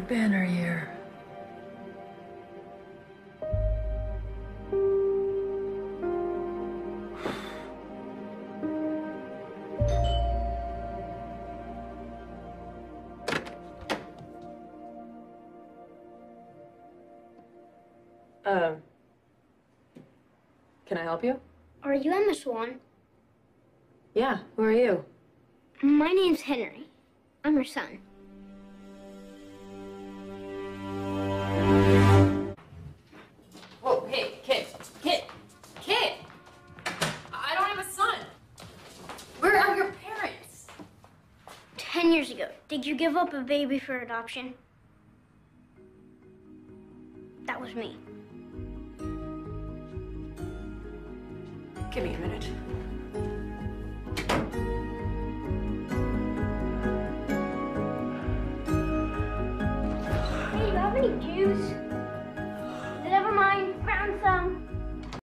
banner year. Can I help you? Are you Emma Swan? Yeah, who are you? My name's Henry. I'm her son. Whoa, hey, kid! I don't have a son! Where are your parents? 10 years ago, did you give up a baby for adoption? That was me. Give me a minute. Hey, you have any juice?